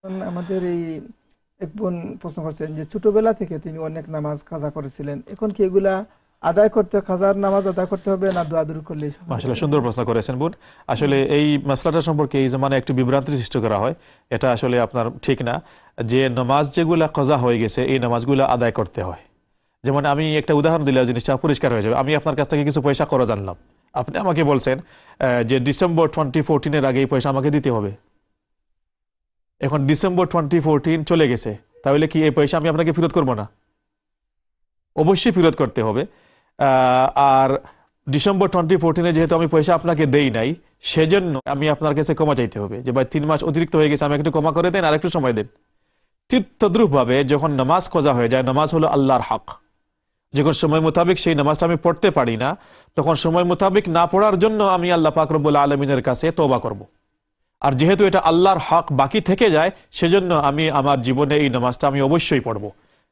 আমাদের এই এক বোন প্রশ্ন করছেন যে ছোটবেলা থেকে তিনি অনেক নামাজ কাজা করেছিলেন, এখন কি এগুলা আদায় করতে, কাজার নামাজ আদায় করতে হবে না দোয়া দূর করলেই হবে? আসলে সুন্দর প্রশ্ন করেছেন বোন। আসলে এই মাসলাটা সম্পর্কে এই জমানায় একটু বিভ্রান্তি সৃষ্টি করা হয়, এটা আসলে আপনার ঠিক না। যে নামাজ যেগুলা কাজা হয়ে গেছে এই নামাজগুলা আদায় করতে হয়। যেমন আমি একটা উদাহরণ দিলে জিনিসটা পরিষ্কার হয়ে যাবে। আমি আপনার কাছ থেকে কিছু পয়সা করা জানলাম, আপনি আমাকে বলছেন যে ডিসেম্বর 2014 আগে এই পয়সা আমাকে দিতে হবে। এখন ডিসেম্বর 2014 চলে গেছে, তাহলে কি এই পয়সা আমি আপনাকে ফেরত করবো না? অবশ্যই ফেরত করতে হবে। আর ডিসেম্বর 2014 যেহেতু আমি পয়সা আপনাকে দেই নাই, সেজন্য আমি আপনার কাছে ক্ষমা চাইতে হবে যে ভাই 3 মাস অতিরিক্ত হয়ে গেছে, আমি একটু ক্ষমা করে দেন, আর একটু সময় দেন। ঠিক তদ্রুপ ভাবে যখন নামাজ কাজা হয়ে যায়, নামাজ হলো আল্লাহর হক, যখন সময় মোতাবেক সেই নামাজটা আমি পড়তে পারি না, তখন সময় মোতাবেক না পড়ার জন্য আমি আল্লাহ পাক রব্বুল আলামিনের কাছে তওবা করব। আর যেহেতু এটা আল্লাহর হক বাকি থেকে যায়, সেজন্য আমি আমার জীবনে এই নামাজটা আমি অবশ্যই পড়ব।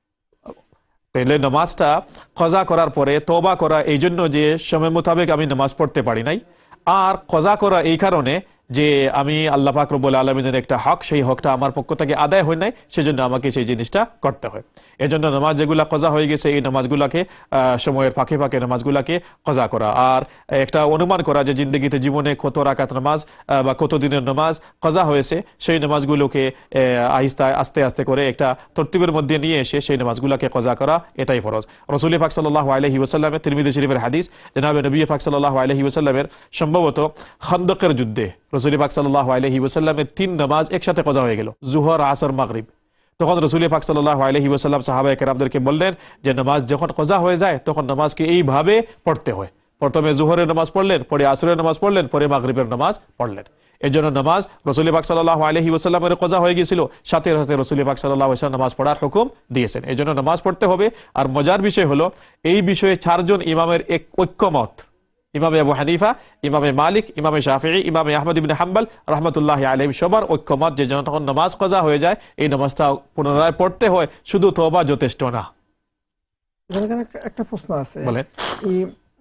তাহলে নামাজটা কাজা করার পরে তওবা করা এই জন্য যে সময় মোতাবেক আমি নামাজ পড়তে পারি নাই, আর কাজা করা এই কারণে যে আমি আল্লাহ পাক রব্বুল আলামিনের একটা হক, সেই হকটা আমার পক্ষ থেকে আদায় হয় নাই, সেজন্য আমাকে সেই জিনিসটা করতে হয়। এজন্য নামাজ যেগুলা কাজা হয়ে গেছে এই নামাজগুলাকে সময়ের ফাঁকে ফাঁকে নামাজগুলাকে কাজা করা, আর একটা অনুমান করা যে জিন্দগিতে জীবনে কত রাকাত নামাজ বা কত দিনের নামাজ কাজা হয়েছে, সেই নামাজগুলোকে আস্তে আস্তে করে একটা তরতিবের মধ্যে নিয়ে এসে সেই নামাজগুলাকে কাজা করা, এটাই ফরজ। রাসূল পাক সাল্লাল্লাহু আলাইহি ওয়াসাল্লামের তিরমিজি শরীফের হাদিস, জনাবে নবী পাক সাল্লাল্লাহু আলাইহি ওয়াসাল্লামের সম্ভবত খন্দকের যুদ্ধে রাসূল পাক সাল্লাল্লাহু আলাইহি ওয়াসাল্লামের 3 নামাজ একসাথে কাজা হয়ে গেল, যোহর, আসর, মাগরিব। তখন রাসূল পাক সাল্লাল্লাহু আলাইহি ওয়াসাল্লাম সাহাবায়ে কেরামদেরকে বললেন যে নামাজ যখন কাজা হয়ে যায় তখন নামাজকে এইভাবে পড়তে হয়। প্রথমে যোহরের নামাজ পড়লেন, পরে আসরের নামাজ পড়লেন, পরে মাগরিবের নামাজ পড়লেন। এই জন্য নামাজ রাসূল পাক সাল্লাল্লাহু আলাইহি ওয়াসাল্লামের কাজা হয়ে গিয়েছিল, সাথে সাথে রাসূল পাক সাল্লাল্লাহু আলাইহি ওয়াসাল্লাম নামাজ পড়ার হুকুম দিয়েছেন। এই জন্য নামাজ পড়তে হবে। আর মজার বিষয় হলো, এই বিষয়ে 4 জন ইমামের এক ঐক্যমত, ইমামে আবু হানিফা, ইমামে মালিক, ইমামে শাফিঈ, ইমামে আহমদ ইবনে হাম্বল রাহমাতুল্লাহি আলাইহিম, সবার ঐক্যমত যে যখন নামাজ কাজা হয়ে যায় এই নামাজটা পুনরায় পড়তে হয়, শুধু তওবা যথেষ্ট না। এখানে একটা প্রশ্ন আছে, বলেন। এই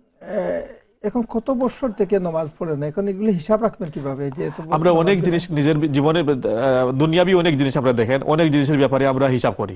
এখন কত বছর থেকে নামাজ পড়ে না, এখন এগুলো হিসাব রাখবেন কিভাবে? যে আমরা অনেক জিনিস নিজের জীবনের দুনিয়াবি অনেক জিনিস আমরা দেখেন, অনেক জিনিসের ব্যাপারে আমরা হিসাব করি।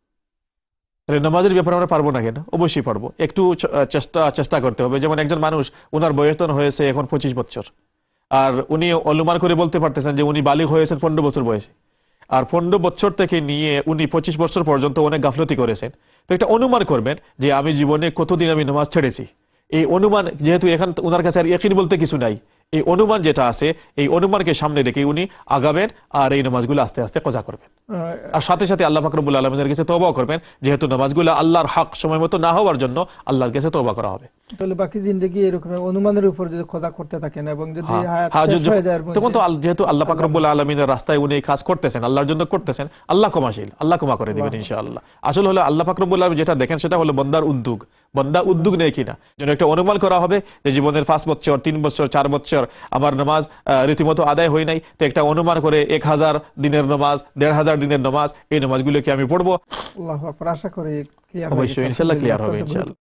নামাজের ব্যাপারে আমরা পারবো না কেন? অবশ্যই পারবো। একটু চেষ্টা করতে হবে। যেমন একজন মানুষ, ওনার বয়স হয়েছে এখন 25 বছর, আর উনি অনুমান করে বলতে পারতেছেন যে উনি বালিগ হয়েছেন 15 বছর বয়সে, আর 15 বছর থেকে নিয়ে উনি 25 বছর পর্যন্ত অনেক গাফলতি করেছেন। তো একটা অনুমান করবেন যে আমি জীবনে কতদিন আমি নামাজ ছেড়েছি। এই অনুমান, যেহেতু এখন ওনার কাছে আর ইয়াকিন বলতে কিছু নাই, এই অনুমান যেটা আছে, এই অনুমানকে সামনে রেখে উনি আগাবেন আর এই নামাজগুলো আস্তে আস্তে কাজা করবেন। আর সাথে সাথে আল্লাহ পাক রব্বুল আলামিনের কাছে তওবাও করবেন, যেহেতু নামাজগুলো আল্লাহর হক সময় মতো না হওয়ার জন্য আল্লাহর কাছে তওবা করা হবে। তাহলে বাকি জিন্দেগি এরকম অনুমানের উপর যদি কাজা করতে থাকেন এবং যদি হায়াত শেষ হয়ে যায়, তখন তো যেহেতু আল্লাহ পাক রব্বুল আলামিনের রাস্তায় উনি কাজ করতেছেন, আল্লাহর জন্য করতেছেন, আল্লাহ ক্ষমাশীল, আল্লাহ ক্ষমা করে দিবেন ইনশাআল্লাহ। আসলে হলো আল্লাহ পাক রব্বুল আলামিন যেটা দেখেন সেটা হলো বান্দার উদ্যোগ, বান্দা উদ্যোগ নেয় কিনা। যেন একটা অনুমান করা হবে যে জীবনের 5 বছর, 3 বছর, 4 বছর আমার নামাজ রীতিমতো আদায় হয় নাই, তো একটা অনুমান করে 1000 দিনের নামাজ, 1500 দিনের নামাজ, এই নামাজগুলোকে আমি পড়বো। আল্লাহু আকবার। আশা করি অবশ্যই ইনশাআল্লাহ ক্লিয়ার হবে ইনশাআল্লাহ।